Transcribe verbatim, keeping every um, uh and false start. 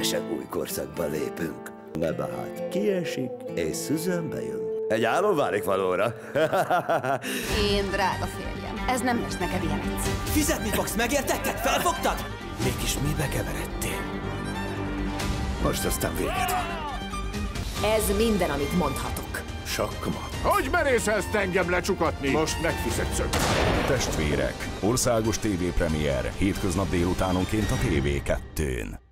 teljesen új korszakba lépünk. Nebát kiesik, és Susan bejön. Egy álom válik valóra. Én, drága férjem, ez nem lesz neked ilyen egyszerű. Fizetni fogsz, megértetted? Felfogtad? Mégis mibe keveredtél? Most aztán véged van. Ez minden, amit mondhatok. Sakmat. Hogy merészelsz engem lecsukatni? Most megfizetsz. Testvérek. Országos tévépremiér. Hétköznap délutánonként a té vé kettőn.